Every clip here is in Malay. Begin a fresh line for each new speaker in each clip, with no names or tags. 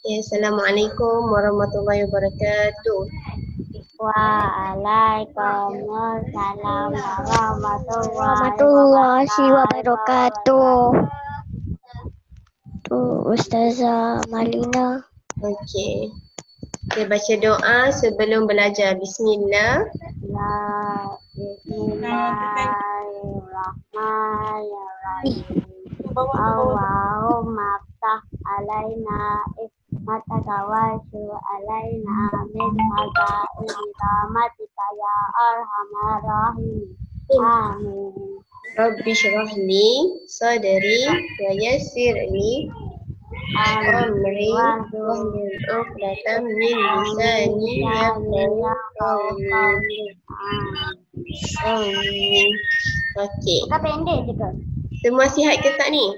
Ya, Assalamualaikum warahmatullahi wabarakatuh.
Waalaikumsalam warahmatullahi wabarakatuh. Ustazah Malina.
Okey. Kita baca doa sebelum belajar. Bismillah.
Bismillahirrahmanirrahim. Allahumma ftah alaina mataka wa alaina min hazaini rahmatika ya arhamar rahimin. Amin.
Rabbi syrah li sadri wa yassir li amri wahlul 'uqdatam min lisani yafqahu qawli. Amin. Okey.
Kau pendek je ke?
Semua sihat ke tak ni?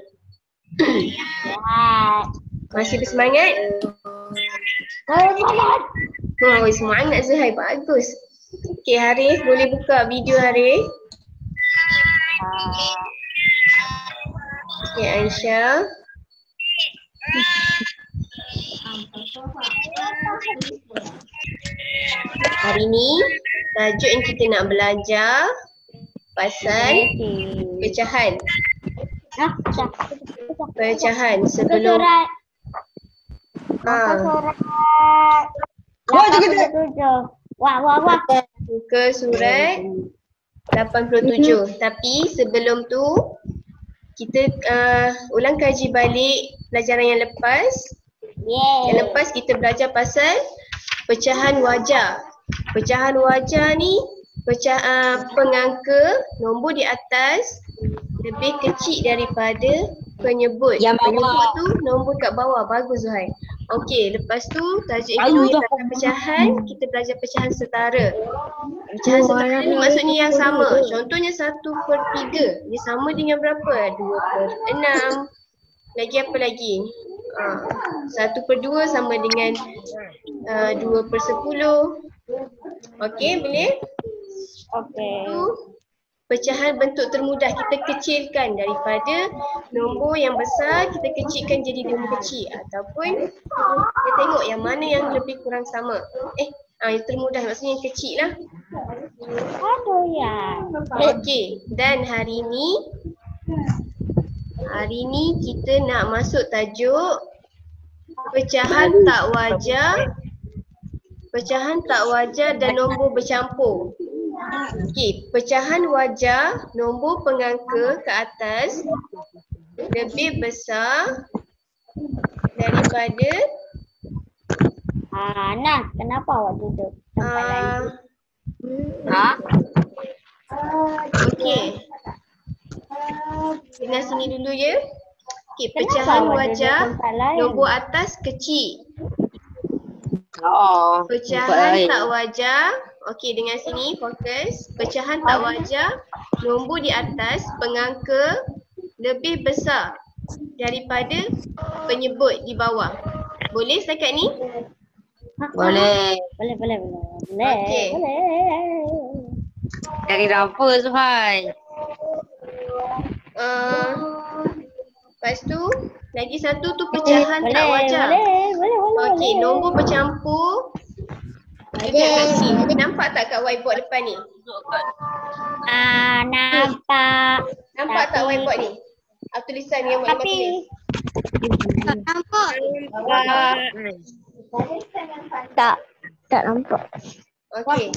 Sehat.
Masih bersemangat?
Semangat.
Oh, semangat Zuhair. Bagus. Okey, Harif boleh buka video Harif. Okey, Aisyah. Hari ni tajuk yang kita nak belajar pasal pecahan. Pecahan sebelum
Surat.
ha,
Surat. 87. Wah.
buka surat 87. Tapi sebelum tu kita ulang kaji balik pelajaran yang lepas. Yang lepas kita belajar pasal pecahan wajah. Pecahan wajah ni pengangka nombor di atas lebih kecil daripada penyebut.
Yang
penyebut
bawah.
tu nombor kat bawah. Bagus Zuhair. Okey, lepas tu tajuk yang kedua tentang pecahan, kita belajar pecahan setara. Pecahan setara ni maksudnya yang sama. Contohnya 1/3. Dia sama dengan berapa? 2/6. Lagi apa lagi? 1/2 sama dengan 2/10. Okey, boleh?
Okey.
Itu pecahan bentuk termudah, kita kecilkan daripada nombor yang besar, kita kecilkan jadi nombor kecil, ataupun kita tengok yang mana yang lebih kurang sama. Yang termudah maksudnya yang kecil lah.
Aduh ya.
Okey, dan hari ni kita nak masuk tajuk pecahan tak wajar. Pecahan tak wajar dan nombor bercampur. Okey, pecahan wajar nombor pengangka ke atas lebih besar daripada
Nah, kenapa awak duduk tempat lain?
okey. Dengar sini dulu ya. Okey, pecahan
awak duduk
wajar
tempat lain?
nombor atas kecil.
Oh,
Pecahan tak wajar. Okey, dengar sini, fokus. Pecahan tak wajar nombor di atas pengangka lebih besar daripada penyebut di bawah. Boleh setakat ni?
boleh.
Boleh.
Okey.
Dari apa Zuhai?
Lepas tu lagi satu tu pecahan tak wajar.
Boleh.
Okey, nombor bercampur. Dekat kat sini. Nampak tak kat whiteboard depan ni?
Nampak.
Nampak tak whiteboard ni? Tulisan yang Mak Iman tulis.
Tak nampak.
Okey.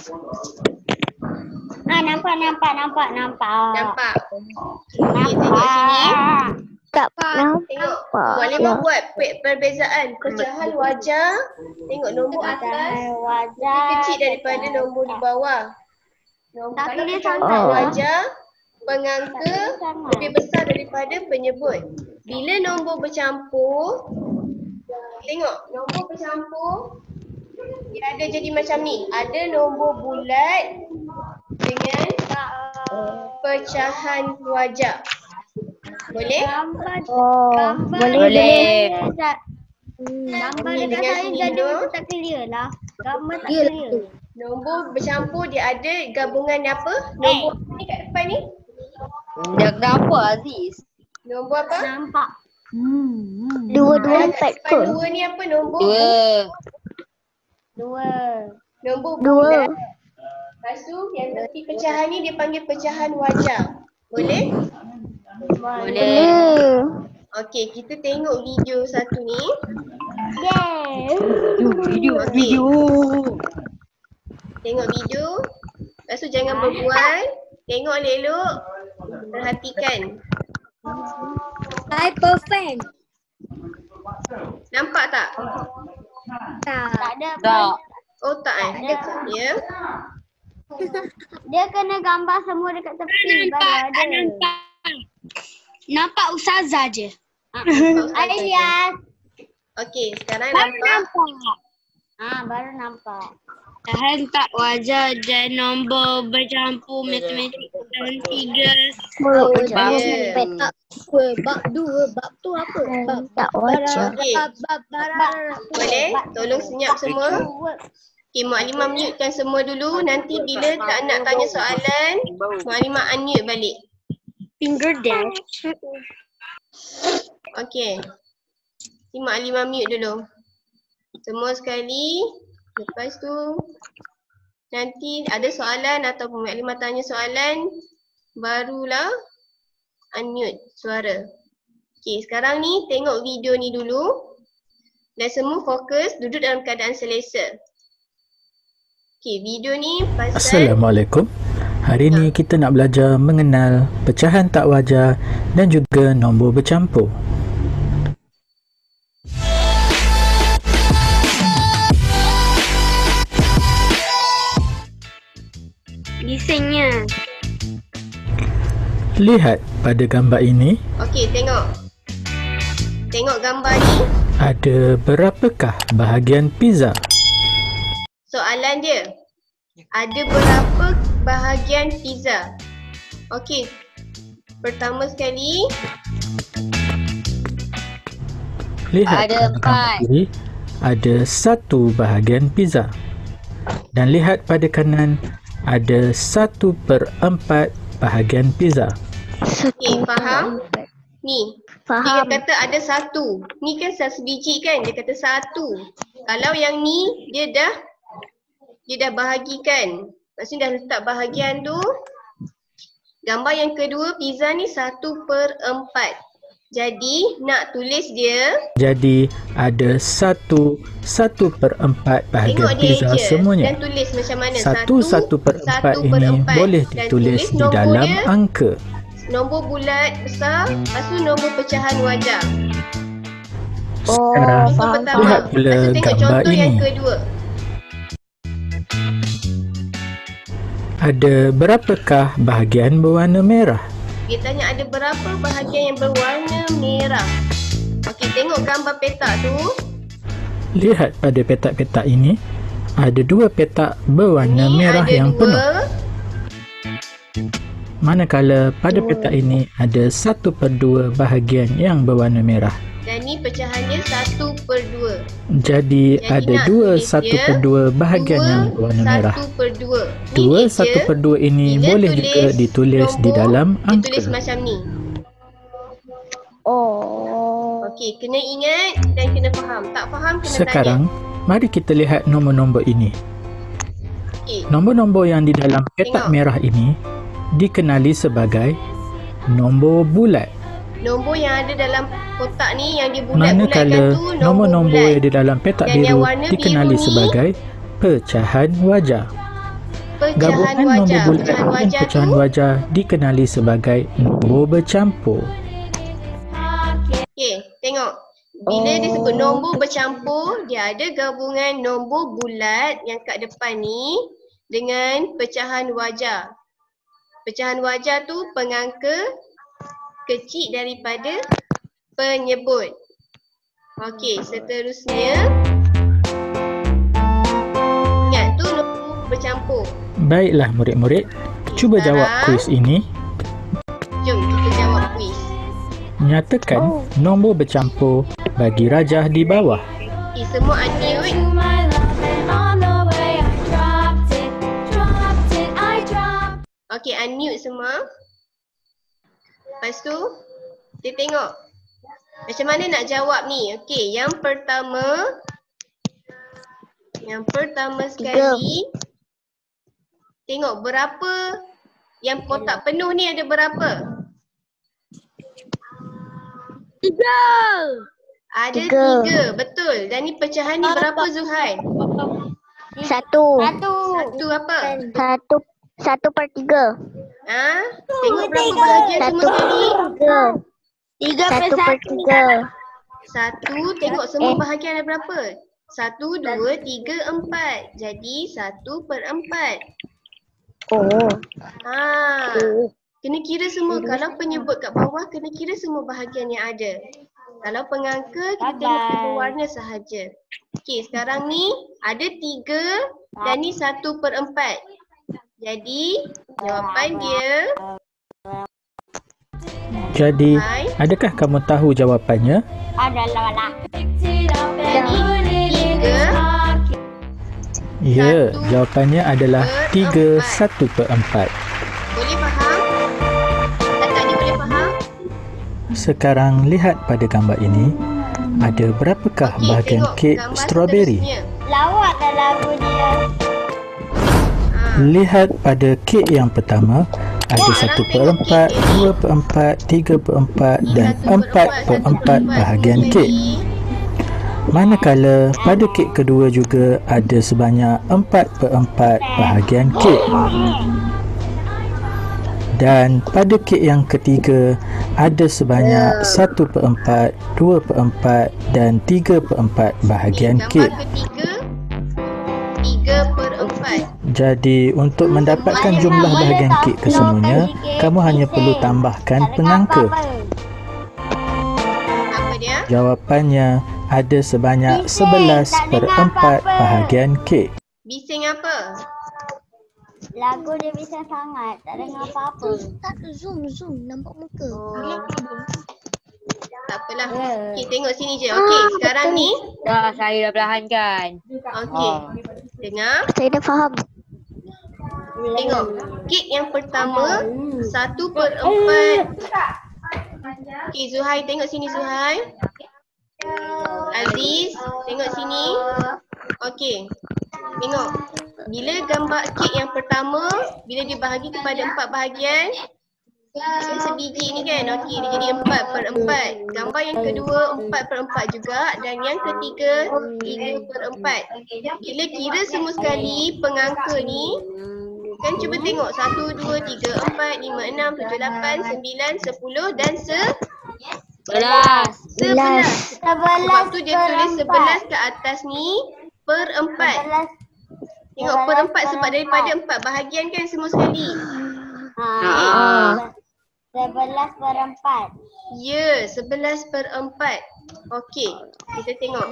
Nampak.
Nampak. Okey, tengok sini.
Tak
Tengok. Boleh buat perbezaan pecahan wajah. Tengok nombor atas
wajah
lebih kecil daripada nombor di bawah.
Tapi
Kalau
dia
pecahan
sama.
tak wajah, pengangka lebih besar daripada penyebut. Bila nombor bercampur, tengok nombor bercampur dia ada jadi macam ni. Ada nombor bulat dengan pecahan wajah. Boleh?
Boleh.
Gambar
Okey,
dekat
dengan
saya
sini
jadi
dulu.
macam tak clear lah. Gambar tak clear.
Nombor bercampur dia ada gabungan apa? Nombor ni kat depan ni.
Dah kenapa Aziz?
Nombor apa?
Nampak. Dua empat kot.
Dua ni apa nombor?
Dua.
Nombor
Dua.
bulat. Lepas tu yang tepi pecahan ni dia panggil pecahan wajah. Boleh?
Boleh.
Okey, kita tengok video satu ni.
Yes.
Okey. Tengok video. Lepas tu jangan berbual. Tengok elok. Perhatikan.
Hyperfan.
Nampak tak?
Tak ada.
Tak.
Oh tak Ya.
Dia kena gambar semua dekat tepi. Baru ada.
Nampak Ustazah je.
Alias.
Okey, sekarang nampak.
Baru nampak.
Tahan tak wajar dan nombor bercampur matematik dan 3.
Oh,
Bab.
je.
Bab 2. Bab tu apa? Bab tak wajar.
Okey. Boleh? Tolong senyap semua. Okey, Mak Limah mute-kan semua dulu. Nanti bila tak nak tanya soalan, Mak Limah unmute balik.
Finger dash.
Okey. Si Mak Limah mute dulu. Semua sekali. Lepas tu nanti ada soalan ataupun Mak Limah tanya soalan, barulah unmute suara. Okey, sekarang ni tengok video ni dulu. Dan semua fokus duduk dalam keadaan selesa. Okey, video ni pasal
Assalamualaikum. Hari ni kita nak belajar mengenal pecahan tak wajar dan juga nombor bercampur.
Bisingnya.
Lihat pada gambar ini,
okey, tengok. Tengok gambar ni.
ada berapakah bahagian pizza?
Soalan dia. Ada berapa bahagian pizza? Okey. Pertama sekali,
Lihat
Ada
pada gambar
4.
kiri, ada 1 bahagian pizza. Dan lihat pada kanan, ada 1/4 bahagian pizza.
okey, faham? Ni. Dia
Faham.
kata ada 1. Ni kan sebiji kan? Dia kata 1. Kalau yang ni dia dah bahagikan. Maksudnya dah letak bahagian tu. Gambar yang kedua, pizza ni 1/4. Jadi nak tulis dia,
Jadi ada 1/4 bahagian
tengok dia
pizza
je
semuanya.
dan tulis macam mana.
1/4 ini boleh
Dan
ditulis di
nombor
dalam
dia,
angka.
nombor bulat besar, lepas tu nombor pecahan wajah.
Sekarang
Contoh pertama.
lihat pula
Lepas tu tengok
gambar
contoh yang
ini.
kedua.
Ada berapakah bahagian berwarna merah?
Dia tanya ada berapa bahagian yang berwarna merah. Okey, tengok gambar petak tu.
Lihat pada petak-petak ini, ada 2 petak berwarna
Ni
merah
ada
yang
2.
penuh. Manakala pada petak ini ada 1/2 bahagian yang berwarna merah.
Dan ni pecahan dia 1/2.
Jadi ada
nak
2
tulis dia
1/2 bahagian yang berwarna merah.
1/2.
2 1/2 ini
bila
boleh
tulis
juga ditulis di
nombor,
dalam
ditulis
angka.
macam ni.
Oh.
Okey, kena ingat dan kena faham. Tak faham kena
Sekarang, mari kita lihat nombor-nombor ini.
tanya. Okey.
Nombor-nombor yang di dalam petak
Tengok.
merah ini dikenali sebagai nombor bulat.
Nombor yang ada dalam kotak ni yang dibulat-bulatkan
Manakala
tu
nombor-nombor
bulat.
yang di dalam petak
Dan yang
biru
warna
dikenali
biru ni,
sebagai pecahan wajah.
Pecahan
Gabungan nombor
wajah.
bulat
Pecahan
dan
wajah
pecahan
tu.
wajah dikenali sebagai nombor bercampur.
Okey, tengok. Bila dia sebut nombor bercampur, dia ada gabungan nombor bulat yang kat depan ni dengan pecahan wajah. Pecahan wajah tu pengangka kecil daripada penyebut. Okey, seterusnya. Ingat tu nombor bercampur.
Baiklah murid-murid, cuba jawab kuis ini.
Jom kita jawab kuis.
Nyatakan nombor bercampur bagi rajah di bawah.
Okey, semua unmute. Okey, unmute semua. Lepas tu, kita tengok. Macam mana nak jawab ni? Okey, yang pertama sekali, tengok berapa yang kotak penuh ni ada berapa?
3.
Ada 3, betul. Dan ni pecahan ni berapa Zuhail?
1.
Satu apa?
1/3.
Tengok berapa bahagian semua sekali?
1/3.
1, tengok semua bahagian ada berapa? 1, 2, 3, 4. Jadi 1/4.
Oh.
Kena kira semua. Kalau penyebut kat bawah, kena kira semua bahagian yang ada. Kalau pengangka, kita tengok tipe warna sahaja. Okey, sekarang ni ada 3 dan ni 1/4. Jadi, jawapan dia...
Jadi, adakah kamu tahu jawapannya?
Jadi, 3.
Ya, jawapannya adalah 3/1/4.
Boleh faham? Tadi boleh faham?
Sekarang lihat pada gambar ini, ada berapakah
Okey,
bahagian
tengok
kek
gambar
strawberry?
seterusnya.
Lawaklah lagu dia.
Lihat pada kek yang pertama, ada 1/4, 2/4, 3/4 dan 4/4 bahagian kek. Manakala pada kek kedua juga ada sebanyak 4/4 bahagian kek. Dan pada kek yang ketiga ada sebanyak 1/4, 2/4 dan 3/4 bahagian kek.
Gambar ketiga, 3/4.
Jadi untuk mendapatkan jumlah bahagian kek kesemuanya, kamu hanya perlu tambahkan pengangka.
Apa dia?
Jawapannya ada sebanyak 11/4 bahagian kek.
Bising apa?
Lagu dia bisa sangat. Tak dengar apa-apa.
Tak zoom nampak muka.
Tak apalah. Okey, tengok sini je. Okey, sekarang ni.
Saya dah belahan kan.
Okey. Dengar.
Saya dah faham.
Tengok. Kek yang pertama 1/4. Okey, Zuhail tengok sini Zuhail. Aziz, tengok sini. Okey. Tengok. Bila gambar kek yang pertama, bila dibahagi kepada 4 bahagian, dia sebiji ni kan. Okey, dia jadi 4/4. Gambar yang kedua 4/4 juga dan yang ketiga 3/4. Bila kira semua sekali pengangka ni, kan cuba tengok 1, 2, 3, 4, 5, 6, 7, 8, 9, 10 dan 11. Sebab tu dia tulis 11 ke atas ni per 4. Tengok per 4 sebab daripada 4 bahagian kan semua sekali.
11/4.
Ya, 11/4. Okey, kita tengok.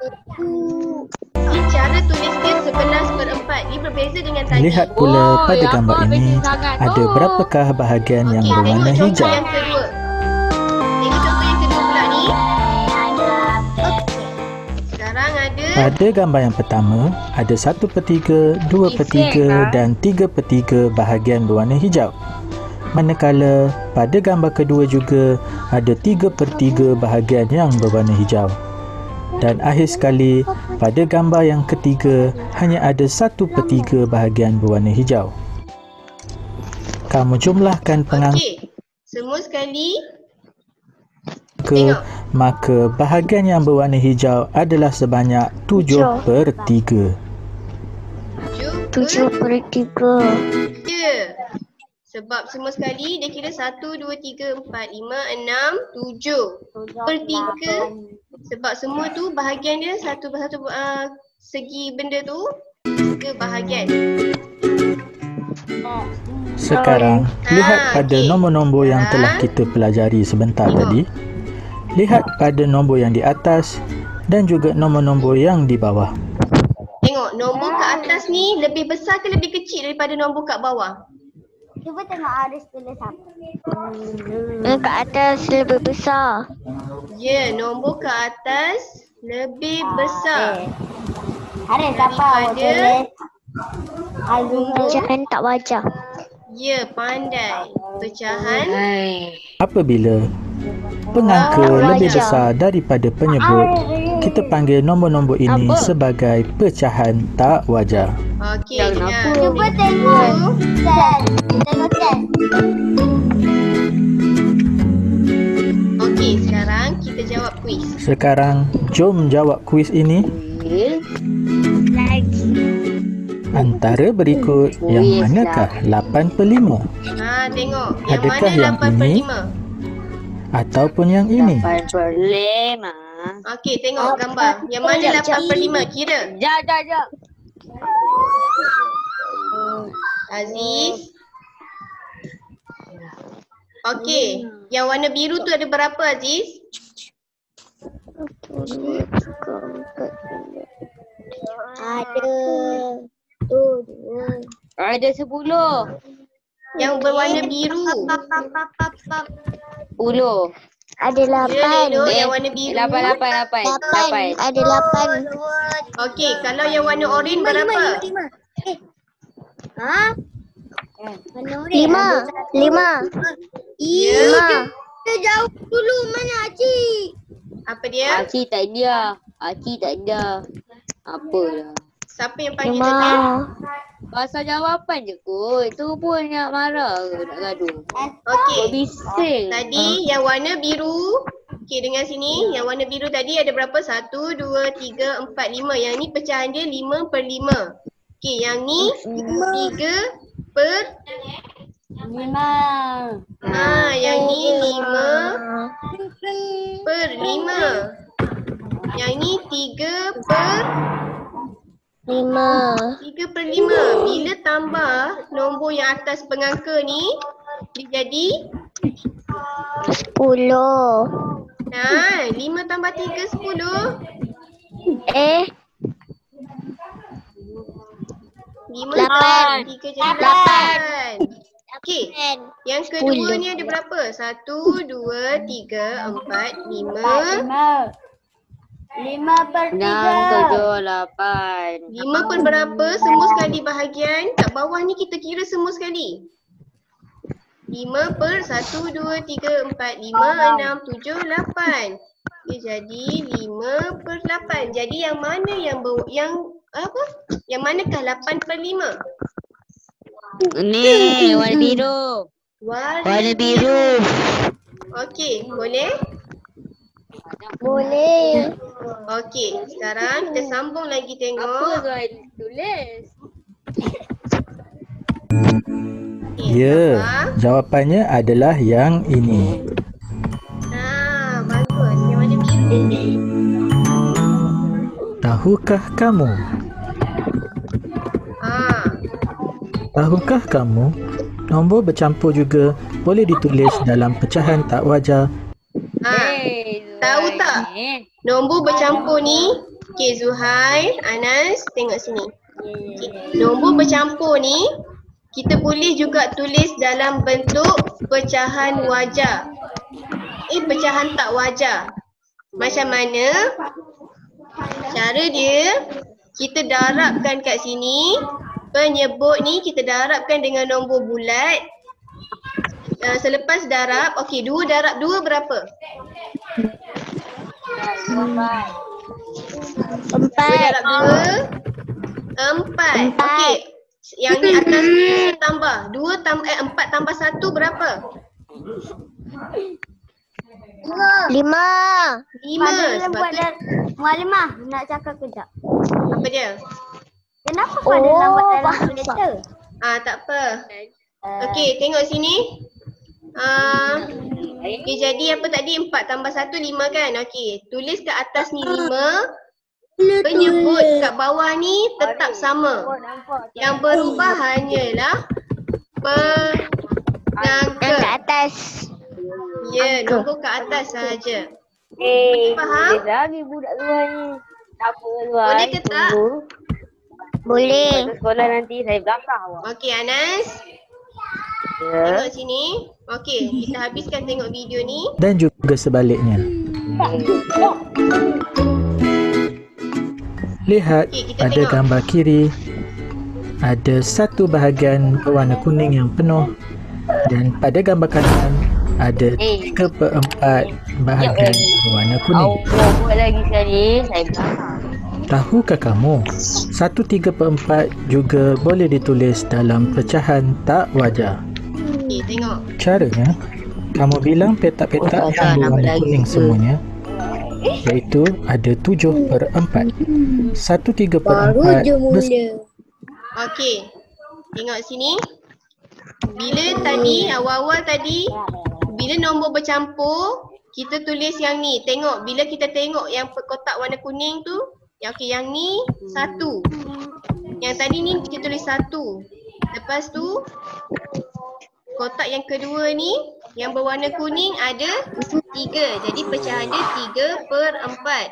Ni cara tulis dia 11/4. Dia berbeza dengan tadi.
Lihat pula pada gambar ini, ada berapakah bahagian yang berwarna
Tengok contoh
hijau?
yang kedua. Tengok contoh yang kedua pula ni. Sekarang ada
Pada gambar yang pertama, ada 1/3, 2/3 dan 3/3 bahagian berwarna hijau. Manakala pada gambar kedua juga ada 3/3 bahagian yang berwarna hijau. Dan akhir sekali, pada gambar yang ketiga hanya ada 1/3 bahagian berwarna hijau. Kamu jumlahkan pengangka,
okey. Semua sekali
maka bahagian yang berwarna hijau adalah sebanyak 7/3.
7/3.
Ya. Sebab semua sekali dia kira 1, 2, 3, 4, 5, 6, 7/3. Sebab semua tu bahagian dia satu segi benda tu 3 bahagian.
Sekarang, lihat pada
okey.
nombor-nombor yang telah kita pelajari sebentar tadi. Lihat pada nombor yang di atas dan juga nombor-nombor yang di bawah.
Tengok nombor kat atas ni lebih besar ke lebih kecil daripada nombor kat bawah?
Cuba tengok Aris tulis apa.
Kat atas lebih besar.
Ya, nombor kat atas lebih besar.
Aris apa
Daripada
tulis?
Pecahan tak wajar.
Ya, pandai. Pecahan
Apabila pengangka lebih besar daripada penyebut, kita panggil nombor-nombor ini sebagai pecahan tak wajar.
Okey, dengar.
Cuba tengok set. Tengok set.
Okey, sekarang kita jawab kuis.
Sekarang, jom jawab kuis ini. Antara berikut, yang manakah 8/5?
Tengok. Yang
Adakah
mana
yang
8/5?
Ataupun yang ini?
8/5.
Okey, tengok gambar. Yang mana 8/5? Kira.
Jap.
Aziz. Okey, yang warna biru tu ada berapa, Aziz?
Ada tu 2.
Ada 10.
Yang berwarna biru.
10.
Ada
Ya,
8.
Lelo, yang warna biru.
8.
Ada 8.
Okey, kalau yang warna oranye berapa?
5. Ha? 5. 5.
Ya.
Kita jauh dulu mana Acik?
Apa dia?
Acik tak ada. Apalah.
Siapa yang panggil tadi?
Pasal jawapan je kot. Tu pun nak marah ke nak gaduh.
Okey.
Bising.
Tadi yang warna biru. Okey, dengar sini. Yang warna biru tadi ada berapa? 1, 2, 3, 4, 5. Yang ni pecahan dia 5/5. Okey, yang ni 3/5. Yang ni 5/5. Yang ni 3/5. Bila tambah nombor yang atas pengangka ni, dia jadi
10.
5 tambah 3, 10. 5 tambah 3 jadi 8. Okey, yang kedua ni ada berapa? 1, 2, 3, 4, 5.
5/3.
6, 7, 8.
5 per berapa? Semua sekali bahagian. Kat bawah ni kita kira semua sekali. 5 per 1, 2, 3, 4, 5, 6, 7, 8. Dia jadi 5/8. Jadi yang mana yang manakah 8/5?
Ni warna biru.
Warna
biru.
Okey, boleh?
Boleh.
Okey, sekarang kita sambung lagi
Apa
tengok.
Zuhair tulis?
Ya, jawapannya adalah yang ini.
Bagus. Yang warna biru.
Tahukah kamu? Tahukah kamu, nombor bercampur juga boleh ditulis dalam pecahan tak wajar.
Tahu tak? Nombor bercampur ni, okey Zuhair, Anas, tengok sini. Okay. Nombor bercampur ni, kita boleh juga tulis dalam bentuk pecahan wajar. Pecahan tak wajar. Macam mana? Cara dia, kita darabkan kat sini. Penyebut ni kita darabkan dengan nombor bulat. Selepas darab, okey 2 darab 2 berapa?
4.
2 darab 2, 4. Okey, yang ni atas tambah 4 tambah 1 berapa?
5.
5. Sebab tu
Mualimah nak cakap kejap.
apa dia?
Kenapa kau ada lambat dalam kereta?
Tak apa. Okey, tengok sini. Okay, jadi apa tadi? 4 tambah 1, 5 kan? Okey, tulis kat atas ni 5. Penyebut kat bawah ni tetap sama. Yang berubah hanyalah pengangka.
Kat atas.
Ya, nombor kat atas sahaja. Faham?
Lagi budak luar ni. Tak apa luar.
Boleh ke tak?
Boleh.
Lepas sekolah nanti saya belakang awak.
Okey, Anas. Tengok sini. Okey, kita habiskan tengok video ni.
Dan juga sebaliknya. Lihat
Okey, kita
pada
tengok.
gambar kiri, ada satu bahagian berwarna kuning yang penuh, dan pada gambar kanan ada 3/4 bahagian berwarna kuning.
Buat lagi sekali. Saya belakang.
Tahukah kamu, 1/3/4 juga boleh ditulis dalam pecahan tak wajar.
Okey, tengok.
Caranya, kamu bilang petak-petak yang berwarna kuning semuanya, iaitu ada 7/4. 1/3/4
Baru je mula.
Okey. Tengok sini. Bila tadi, awal-awal tadi, bila nombor bercampur, kita tulis yang ni. Tengok, bila kita tengok yang kotak warna kuning tu, yang ni 1. Yang tadi ni kita tulis 1. Lepas tu, kotak yang kedua ni, yang berwarna kuning ada 3. Jadi pecahan dia 3/4.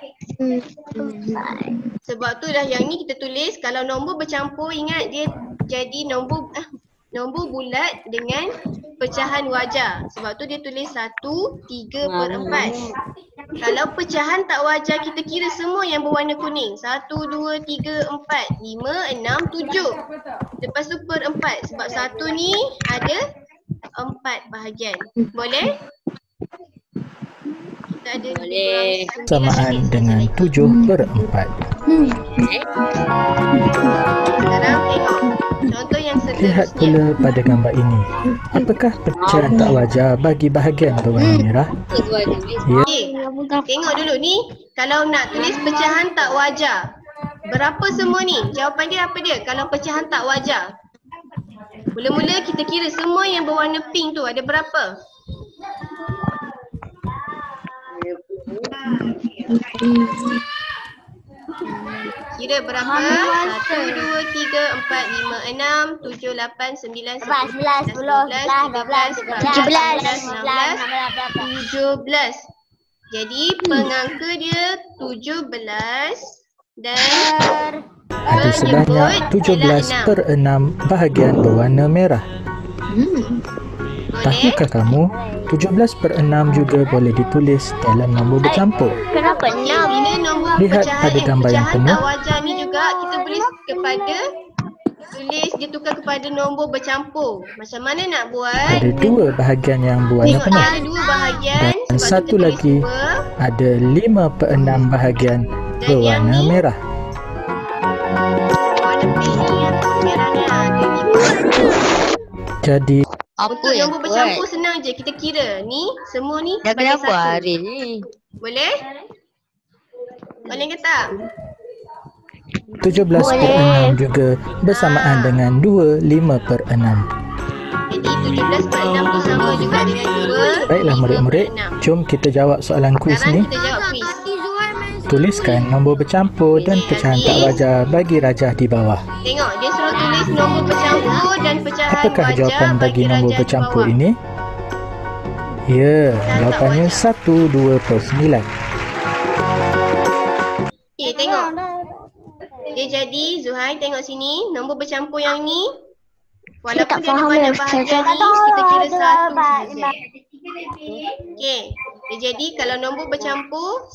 Sebab tu dah yang ni kita tulis, kalau nombor bercampur, ingat dia jadi nombor bulat dengan pecahan wajar. Sebab tu dia tulis 1/3/4. Kalau pecahan tak wajar, kita kira semua yang berwarna kuning. 1, 2, 3, 4, 5, 6, 7. Lepas tu per 4. Sebab 1 ni ada 4 bahagian. Boleh? Kita ada
Boleh.
Samaan dengan 7/4.
Sekarang tengok contoh yang
Lihat
seterusnya.
pula pada gambar ini. Apakah pecahan tak wajar bagi bahagian berwarna merah? Ya,
Okey, tengok dulu ni. Kalau nak tulis pecahan tak wajar, berapa semua ni? Jawapan dia apa dia? Kalau pecahan tak wajar, mula-mula kita kira semua yang berwarna pink tu ada berapa? Kira berapa? 1, 2, 3, 4, 5, 6, 7, 8, 9, 10, 11, 12, 13, 14, 15, 16, 17. Jadi pengangka dia 17 dan
ada sebanyak 17/6 bahagian berwarna merah. Tahukah kamu, 17/6 juga boleh ditulis dalam nombor bercampur.
Kenapa 6?
Bila nombor
Lihat
pecahan
pada gambar yang
pecahan
penuh.
tak wajar ni juga kita boleh dia tukar kepada nombor bercampur. Macam mana nak buat?
Ada 2 bahagian yang berwarna
Tengok
penuh.
ada 2 bahagian.
Dan
sebab tu
satu
kita tulis
lagi
2.
ada 5/6 bahagian berwarna merah.
Warna pink ni yang merah ni ada 5.
Jadi
Apa
Untuk
yang
nombor
buat?
bercampur senang je. Kita kira ni semua ni
Dah
sebagai
kenapa
satu.
hari ni?
Boleh? Boleh ke tak?
17/6 juga bersamaan dengan 25/6.
Jadi 17/6 tu sama juga dengan 2.
Baiklah murid-murid, jom kita jawab soalan kuis
Sekarang
ni.
kita jawab kuis.
Tuliskan nombor bercampur dan pecahan tak wajar bagi rajah di bawah.
Tengok, dia suruh tulis nombor bercampur dan pecahan
Apakah
wajar
jawapan bagi nombor
rajah di
bercampur
bawah.
ini? Ya, jawapannya
wajar.
1/2/9.
Okey, tengok. Dia jadi, Zuhair tengok sini, nombor bercampur yang ni. Walaupun dia ada banyak bahagian ni, kita kira 1 saja. Okey, dia jadi kalau nombor bercampur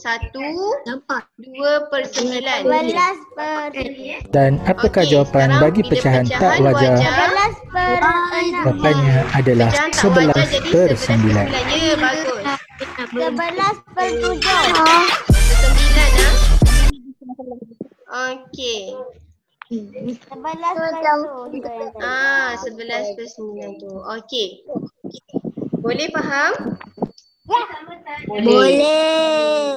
1/2/9.
Dan apakah
Okey,
jawapan
sekarang
bagi
bila
pecahan tak
pecahan
wajar? Jawapannya adalah
Pecahan tak wajar jadi
11/9.
11/9. Ya, bagus.
11/7.
9 lah. Okey. 11/9 tu. Okey. Boleh faham?
Boleh.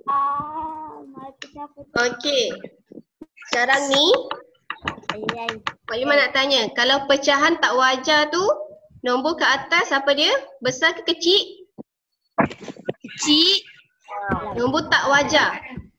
Okey. Sekarang ni Pak Liman nak tanya, kalau pecahan tak wajar tu, nombor ke atas apa dia? Besar ke kecil?
Kecil.
Nombor tak wajar.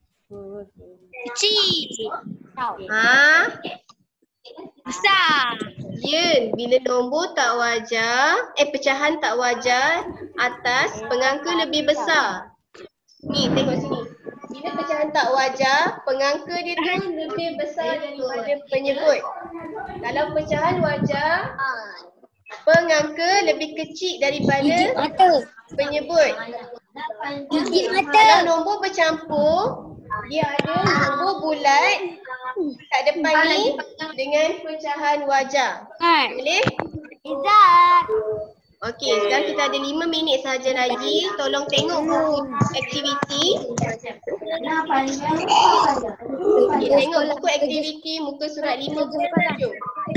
Kecil.
Ha?
Besar.
Ya, bila nombor tak wajar, pecahan tak wajar, atas pengangka lebih besar. Ni, tengok sini. Bila pecahan tak wajar, pengangka dia tu lebih besar daripada penyebut. Kalau pecahan wajar, pengangka lebih kecil daripada penyebut. Kalau nombor bercampur, dia ada nombor bulat kat depan ni dengan pecahan wajar. Boleh? Okey, sekarang kita ada 5 minit saja lagi. Tolong tengok buku aktiviti. Okey, tengok buku aktiviti muka surat 57.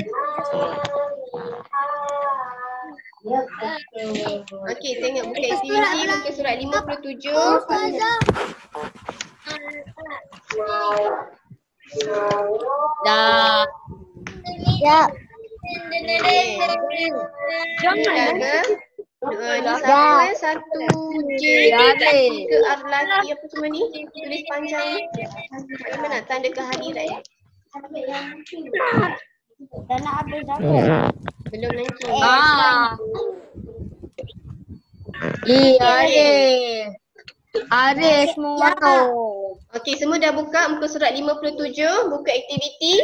Okey, tengok buku aktiviti muka surat 57.
Dah.
Ya.
Ni siapa? Satu J ke R lelaki apa semua ni? Tulis panjang ni. Bagaimana tanda kehadiran?
Dah nak habis apa?
Belum lagi.
Arif. Arif semua tu.
Okey, semua dah buka muka surat 57, buka aktiviti.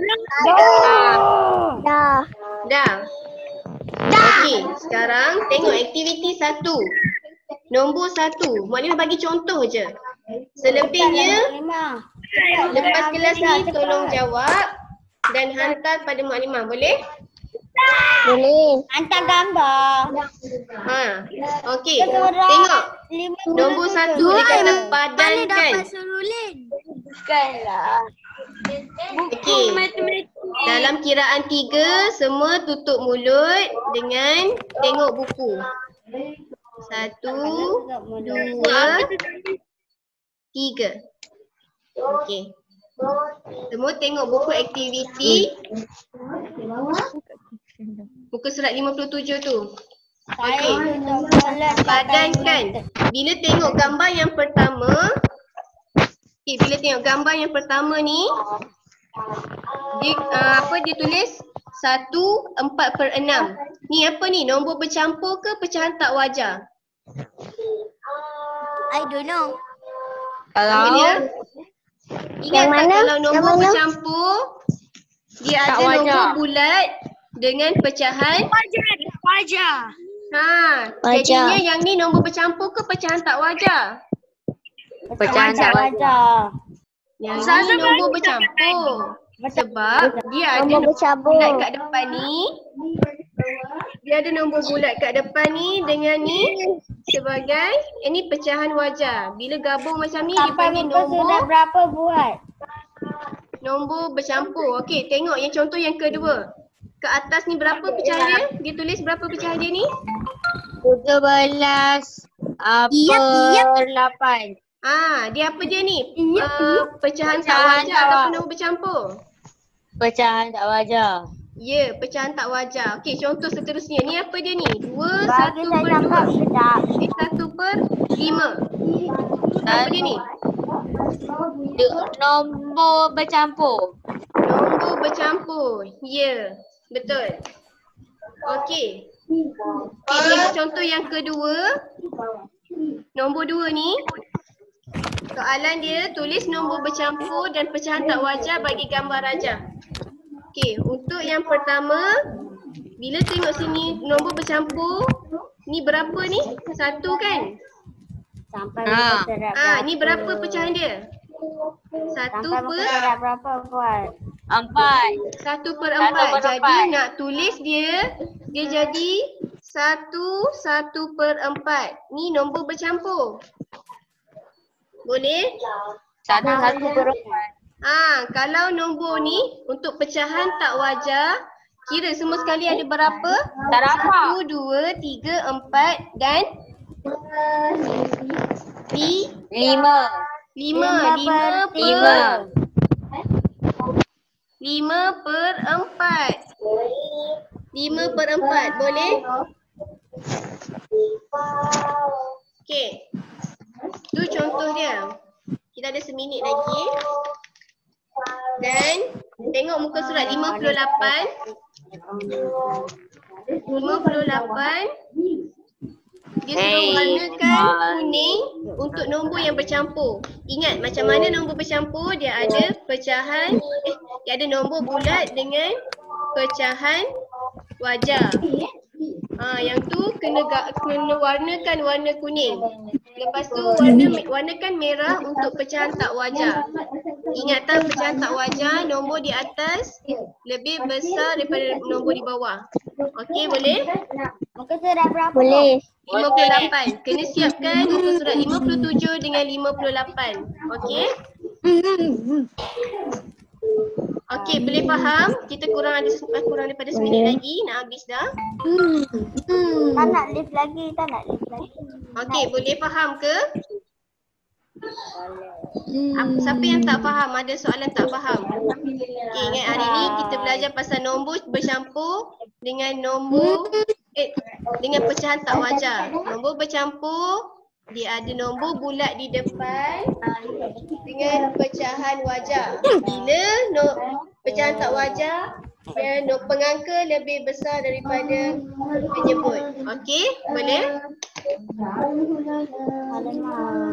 Dah.
Dah. Okey, sekarang tengok aktiviti 1. Nombor 1. Maknanya bagi contoh je. Selebihnya, lepas kelas ni tolong jawab dan hantar pada maklimah. Boleh?
Boleh. Hantar gambar.
Ha. Okey. Tengok. Nombor 1 dia kata padankan.
Bukanlah.
Okey. Dalam kiraan 3 semua tutup mulut dengan tengok buku. 1, 2, 3. Okey. Semua tengok buku aktiviti muka surat 57 tu. Okey. Padankan. Bila tengok gambar yang pertama, bila tengok gambar yang pertama ni, dia dia tulis 1/4/6. Ni apa ni? Nombor bercampur ke pecahan tak wajar?
I don't know.
Apa dia? Ingat tak kalau nombor bercampur, dia ada nombor bulat dengan pecahan
Wajar.
jadinya yang ni nombor bercampur ke pecahan tak wajar?
Pecahan tak wajar.
Yang ni nombor bercampur. Sebab dia ada nombor bulat kat depan ni. Dia ada nombor bulat kat depan ni dengan ni sebagai ini pecahan wajar. Bila gabung macam ni dia panggil nombor
berapa buat?
nombor bercampur. Okey, tengok yang contoh yang kedua. Ke atas ni berapa pecahan dia? Dia tulis berapa pecahan dia ni?
17/8.
Dia apa dia ni? Pecahan tak wajar ataupun nombor bercampur?
Pecahan tak wajar.
Ya, pecahan tak wajar. Okey, contoh seterusnya. Ni apa dia ni? 2, 1/2. 1/5. Apa dia ni?
Nombor bercampur.
Nombor bercampur. Ya, betul. Okey. Tengok contoh yang kedua. Nombor 2 ni. Soalan dia tulis nombor bercampur dan pecahan tak wajar bagi gambar rajah. Okey, untuk yang pertama, bila tengok sini nombor bercampur, ni berapa ni? 1 kan?
Sampai
Ni berapa pecahan dia? 1/4.
berapa buat?
4.
1/4. Jadi nak tulis dia jadi 1/4. Ni nombor bercampur. Boleh?
1/4.
Kalau nombor ni untuk pecahan tak wajar, kira semua sekali ada berapa?
Tak dapat.
1, 2, 3, 4 dan
5.
5/4. Boleh? Okey. Tu contoh dia. Kita ada seminit lagi. Dan tengok muka surat 58. 58. Dia suruh warnakan kuning untuk nombor yang bercampur. Ingat macam mana nombor bercampur? Dia ada pecahan, dia ada nombor bulat dengan pecahan wajar. Yang tu kena warnakan warna kuning. Lepas tu warnakan merah untuk pecahan tak wajar. Ingat tak, pecahan tak wajar nombor di atas lebih besar daripada nombor di bawah. Okey, boleh?
Muka surat berapa?
Boleh.
58. Kena siapkan muka surat 57 dengan 58. Okey? Okey, boleh faham? Kita kurang daripada seminit lagi nak habis dah.
Tak nak lift lagi, tak nak lift lagi.
Okey, boleh faham ke? Siapa yang tak faham? Ada soalan tak faham? Okay, ingat hari ni kita belajar pasal nombor bercampur dengan dengan pecahan tak wajar. Nombor bercampur, dia ada nombor bulat di depan dengan pecahan wajar. Bila pecahan tak wajar, pengangka lebih besar daripada penyebut. Okey, boleh?
Alamak.